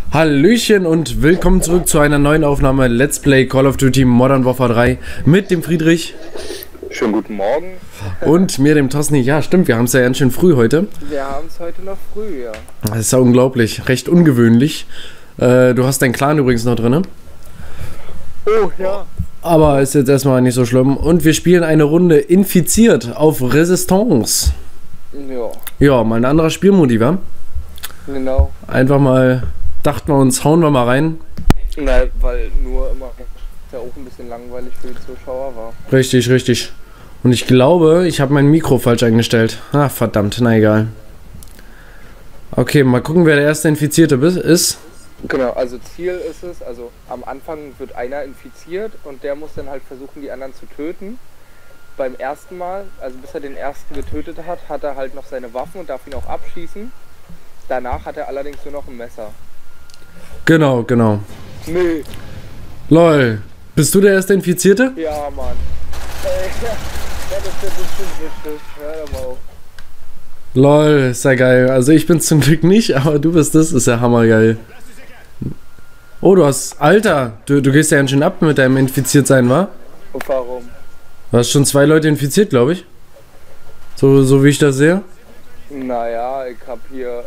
Hallöchen und willkommen zurück zu einer neuen Aufnahme Let's Play Call of Duty Modern Warfare 3 mit dem Friedrich. Schönen guten Morgen. Und mir, dem Tosni. Ja, stimmt, wir haben es ja ganz schön früh heute. Wir haben es heute noch früh, ja. Das ist ja unglaublich, recht ungewöhnlich. Du hast deinen Clan übrigens noch drin. Oh, ja. Aber ist jetzt erstmal nicht so schlimm. Und wir spielen eine Runde Infiziert auf Resistance. Ja. Ja, mal ein anderer Spielmodi, wa? Genau. Einfach mal, dachten wir uns, hauen wir mal rein. Na, weil nur immer ja auch ein bisschen langweilig für die Zuschauer war. Richtig, richtig. Und ich glaube, ich habe mein Mikro falsch eingestellt. Ah, verdammt, na egal. Okay, mal gucken, wer der erste Infizierte ist. Genau, also Ziel ist es, also am Anfang wird einer infiziert und der muss dann halt versuchen, die anderen zu töten. Beim ersten Mal, also bis er den ersten getötet hat, hat er halt noch seine Waffen und darf ihn auch abschießen. Danach hat er allerdings nur noch ein Messer. Genau, genau. Nee. Lol. Bist du der erste Infizierte? Ja, Mann. Ja, das ist bestimmt wichtig. Hör doch mal auf. Lol, ist ja geil. Also ich bin's zum Glück nicht, aber du bist es, ist ja hammergeil. Oh, du hast... Alter, du gehst ja ganz schön ab mit deinem Infiziertsein, wa? Und warum? Du hast schon 2 Leute infiziert, glaube ich. So wie ich das sehe. Naja, ich hab hier,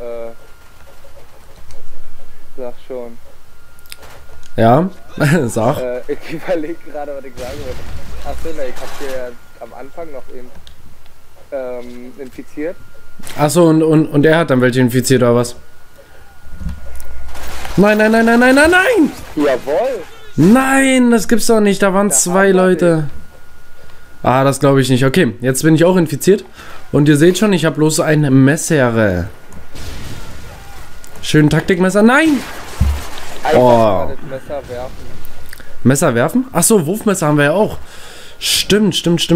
sag schon. Ja, sag. Ich überlege gerade, was ich sagen würde. Achso, ne, ich hab hier ja am Anfang noch eben infiziert. Achso, und er hat dann welche infiziert, oder was? Nein, nein, nein, nein, nein, nein, nein! Jawohl! Nein, das gibt's doch nicht, da waren Da 2 haben wir Leute. Ah, das glaube ich nicht. Okay, jetzt bin ich auch infiziert. Und ihr seht schon, ich habe bloß ein Messer. Schön Taktikmesser. Nein! Einfach Oh. mal das Messer werfen. Messer werfen? Achso, Wurfmesser haben wir ja auch. Stimmt.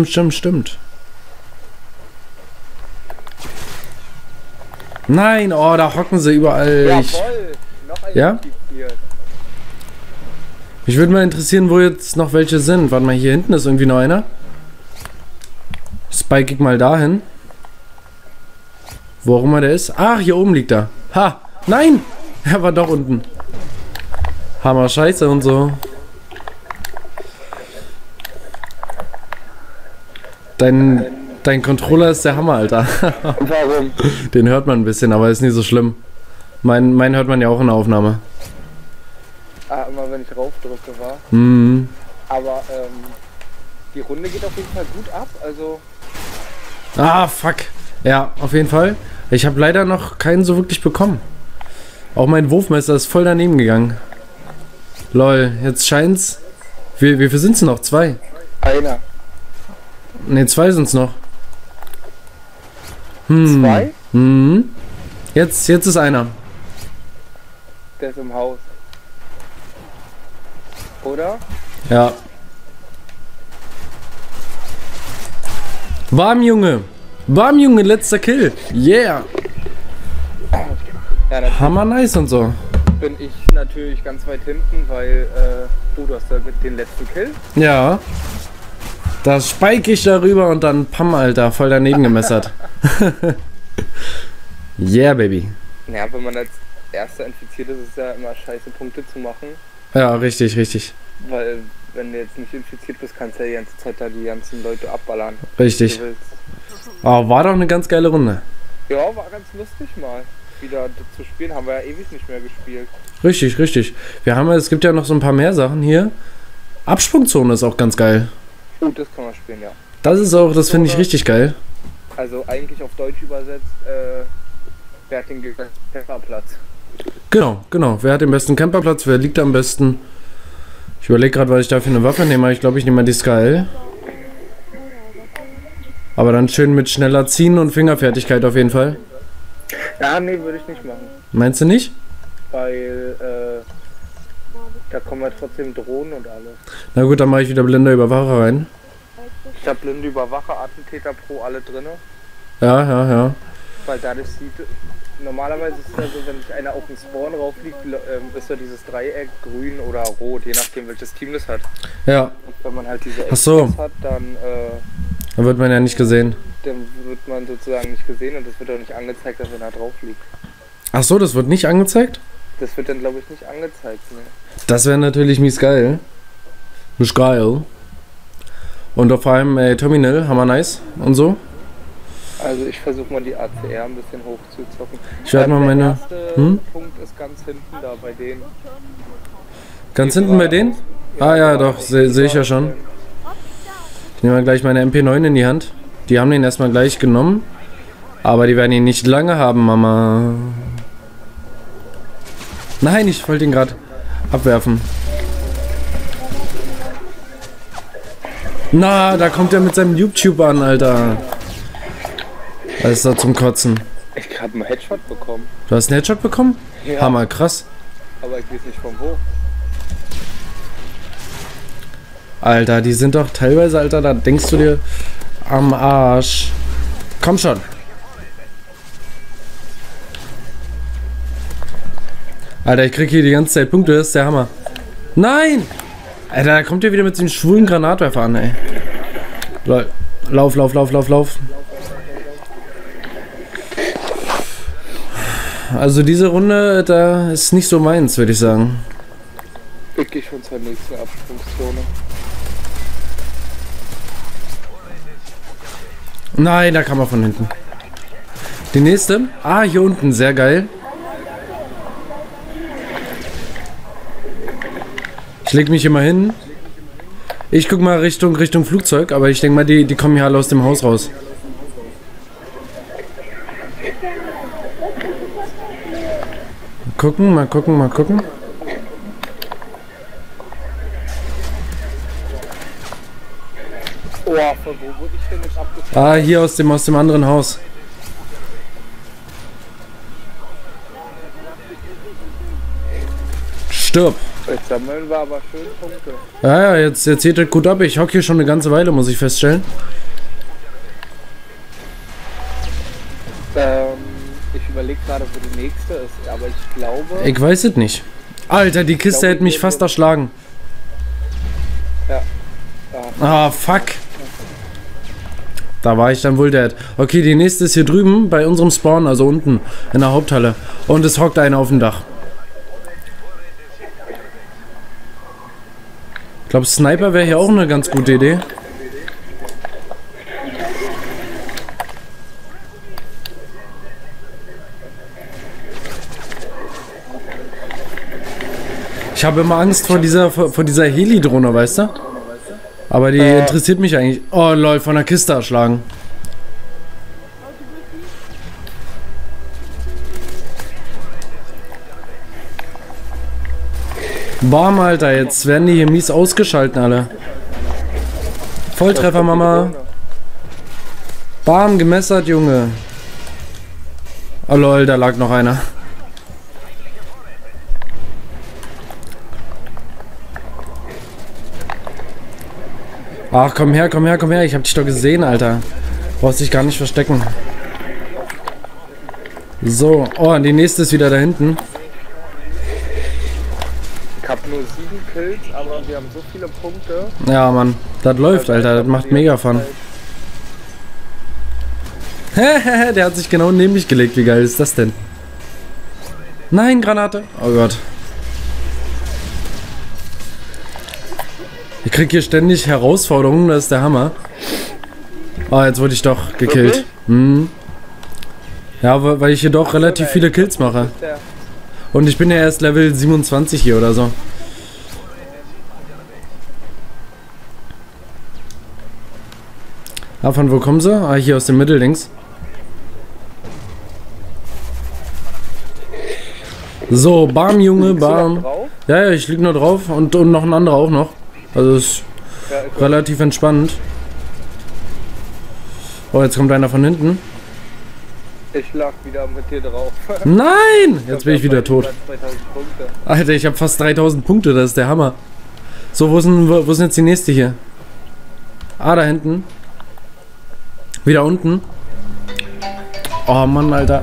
Nein, oh, da hocken sie überall. Jawohl! Noch ein Ja? infiziert. Mich würde mal interessieren, wo jetzt noch welche sind. Warte mal, hier hinten ist irgendwie noch einer. Spike ich mal dahin. Wo auch immer der ist. Ach, hier oben liegt er. Ha! Nein! Er war doch unten. Hammer Scheiße und so. Dein Controller ist der Hammer, Alter. Und warum? Den hört man ein bisschen, aber ist nicht so schlimm. Mein hört man ja auch in der Aufnahme. Ah, immer wenn ich raufdrücke, war. Mhm. Aber, die Runde geht auf jeden Fall gut ab, also... Ah, fuck. Ja, auf jeden Fall. Ich habe leider noch keinen so wirklich bekommen. Auch mein Wurfmesser ist voll daneben gegangen. Lol, jetzt scheint's... Wie viel sind's noch? 2? Einer. Ne, 2 sind's noch. 2? Mhm. Jetzt ist einer. Der ist im Haus. Oder? Ja. Warm, Junge, letzter Kill. Yeah. Ja, natürlich Hammer nice und so. bin ich natürlich ganz weit hinten, weil, du hast da den letzten Kill. Ja. Da spike ich darüber und dann Pam, Alter, voll daneben gemessert. Yeah, baby. Naja, wenn man als Erster infiziert ist, ist es ja immer scheiße, Punkte zu machen. Ja, richtig. Weil, wenn du jetzt nicht infiziert bist, kannst du ja die ganze Zeit da die ganzen Leute abballern. Richtig. wie du willst. Oh, war doch eine ganz geile Runde. Ja, war ganz lustig mal. Wieder zu spielen, haben wir ja ewig nicht mehr gespielt. Richtig. Es gibt ja noch so ein paar mehr Sachen hier. Absprungzone ist auch ganz geil. Oh, das kann man spielen, ja. Das finde ich richtig geil. Also eigentlich auf Deutsch übersetzt, wer hat den Camperplatz? Genau. Wer hat den besten Camperplatz? Wer liegt am besten? Ich überlege gerade, was ich da für eine Waffe nehme. Ich glaube, ich nehme mal die SKL. Aber dann schön mit schneller Ziehen und Fingerfertigkeit auf jeden Fall. Ja, nee, würde ich nicht machen. Meinst du nicht? Weil, da kommen ja trotzdem Drohnen und alles. Na gut, dann mache ich wieder Blinder Überwacher rein. Ich habe blinde Überwacher, Attentäter Pro alle drinne. Ja. Weil dadurch sieht, normalerweise ist es ja so, wenn sich einer auf den Spawn raufliegt, ist ja dieses Dreieck grün oder rot, je nachdem welches Team das hat. Ja. Und wenn man halt diese Ach so. hat, dann wird man ja nicht gesehen. dann wird man sozusagen nicht gesehen und es wird auch nicht angezeigt, dass er da drauf liegt. Ach so, das wird nicht angezeigt? Das wird dann, glaube ich, nicht angezeigt. Ne? Das wäre natürlich mies geil. Mies geil. Und vor allem Terminal, hammer nice und so. Also ich versuche mal die ACR ein bisschen hoch zu zocken. Ich werde mal meine... Der erste Punkt ist ganz hinten da bei denen. Ganz hinten bei denen? Ah ja, doch, sehe ich ja schon. Ich nehme mal gleich meine MP9 in die Hand. Die haben den erstmal gleich genommen. Aber die werden ihn nicht lange haben, Mama. Nein, ich wollte ihn gerade abwerfen. Na, da kommt er mit seinem YouTube an, Alter. Das ist doch zum Kotzen. Ich habe einen Headshot bekommen. Du hast einen Headshot bekommen? Ja. Hammer, krass. Aber ich weiß nicht von wo. Alter, die sind doch teilweise, Alter, da denkst du dir am Arsch. Komm schon. Alter, ich krieg hier die ganze Zeit Punkte, das ist der Hammer. Nein! Alter, da kommt ihr wieder mit den schwulen Granatwerfer an, ey. Lauf, lauf, lauf, lauf, lauf. Also diese Runde, da ist nicht so meins, würde ich sagen. Ich gehe schon zur nächsten Absprungszone. Nein, da kam er von hinten. Die nächste? Ah, hier unten, sehr geil. Ich leg mich immer hin. Ich guck mal Richtung Flugzeug, aber ich denke mal, die kommen hier alle aus dem Haus raus. Mal gucken. Oh, von wo wurde ich denn jetzt abgefangen? Ah, hier aus dem anderen Haus. Stirb. Jetzt sammeln wir aber schön Punkte. Ja, jetzt geht das gut ab. Ich hocke hier schon eine ganze Weile, muss ich feststellen. Ich überlege gerade, wo die nächste ist, aber ich glaube... Ich weiß es nicht. Alter, die Kiste hätte mich fast erschlagen. Ja. Ah, fuck. Da war ich dann wohl dead. Okay, die nächste ist hier drüben bei unserem Spawn, also unten in der Haupthalle. Und es hockt einer auf dem Dach. Ich glaube, Sniper wäre hier auch eine ganz gute Idee. Ich habe immer Angst vor dieser Heli-Drohne, weißt du? Aber die interessiert mich eigentlich. Oh lol, von der Kiste erschlagen. Bam, Alter, jetzt werden die hier mies ausgeschalten, alle. Volltreffer, Mama. Bam, gemessert, Junge. Oh lol, da lag noch einer. Ach, komm her. Ich hab dich doch gesehen, Alter. Brauchst dich gar nicht verstecken. So, oh, die nächste ist wieder da hinten. Ich hab nur 7 Kills, aber wir haben so viele Punkte. Ja, Mann. Das läuft, Alter. Das macht mega Fun. Der hat sich genau neben mich gelegt. Wie geil ist das denn? Nein, Granate. Oh Gott. Ich krieg hier ständig Herausforderungen. Das ist der Hammer. Oh, jetzt wurde ich doch gekillt. Hm. Ja, weil ich hier doch relativ viele Kills mache. Und ich bin ja erst Level 27 hier oder so. Ah, von wo kommen sie? Ah, hier aus dem Mittellinks. So, bam, Junge, bam. Ja, ich lieg nur drauf und noch ein anderer auch noch. Also ist relativ entspannt. Oh, jetzt kommt einer von hinten. Ich lag wieder mit dir drauf. Nein! Jetzt bin ich wieder tot. Alter, ich habe fast 3000 Punkte, das ist der Hammer. So, wo ist jetzt die nächste hier? Ah, da hinten. Wieder unten. Oh Mann, Alter.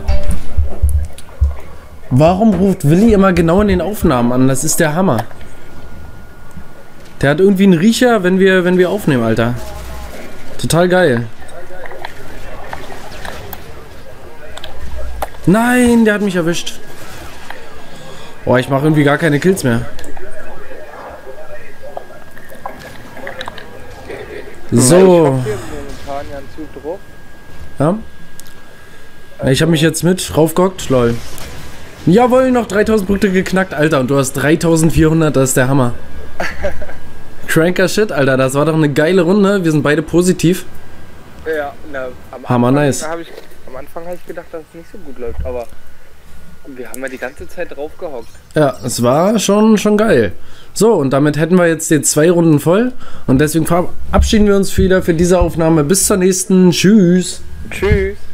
Warum ruft Willi immer genau in den Aufnahmen an? Das ist der Hammer. Der hat irgendwie einen Riecher, wenn wir aufnehmen, Alter. Total geil. Nein, der hat mich erwischt. Oh, ich mache irgendwie gar keine Kills mehr. Ich So. hab hier momentan ja einen Zug drauf. Ja. Ich habe mich jetzt mit raufgehockt, lol. Jawohl, noch 3000 Punkte geknackt, Alter. Und du hast 3400, das ist der Hammer. Cranker Shit, Alter. Das war doch eine geile Runde. Wir sind beide positiv. Ja, na, Hammer nice. Am Anfang habe ich gedacht, dass es nicht so gut läuft, aber wir haben ja die ganze Zeit drauf gehockt. Ja, es war schon geil. So, und damit hätten wir jetzt die 2 Runden voll. Und deswegen verabschieden wir uns wieder für diese Aufnahme. Bis zur nächsten. Tschüss. Tschüss.